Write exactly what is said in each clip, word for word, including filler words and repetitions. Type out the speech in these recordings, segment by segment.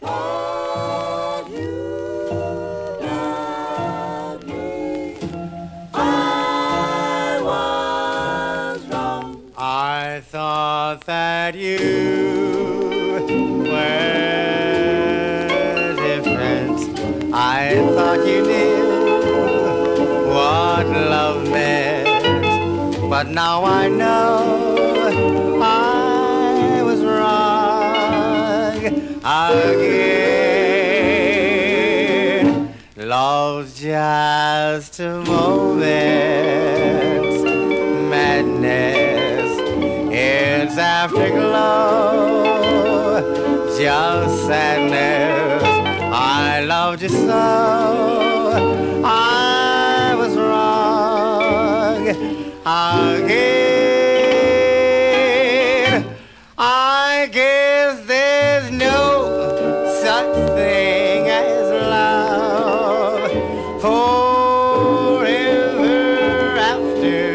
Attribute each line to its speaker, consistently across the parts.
Speaker 1: Had you loved me, I was wrong.
Speaker 2: I thought that you I thought you knew what love meant, but now I know I was wrong again. Love's just a moment, madness, it's afterglow, just sadness. I loved you so, I was wrong again. I guess there's no such thing as love forever after,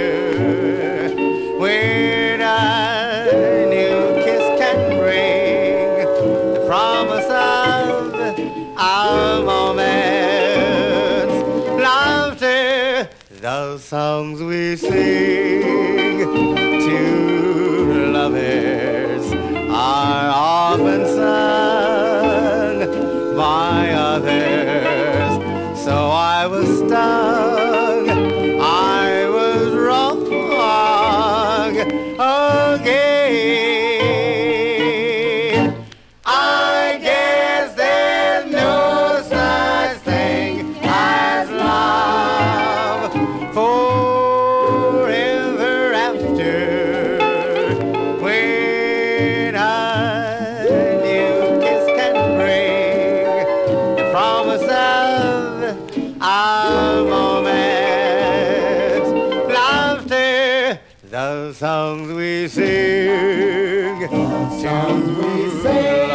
Speaker 2: when a new kiss can bring the promise of our moments, laughter, those songs we sing to lovers are often sung by others. So I was stung, I was wrong again. Songs we sing, songs we sing.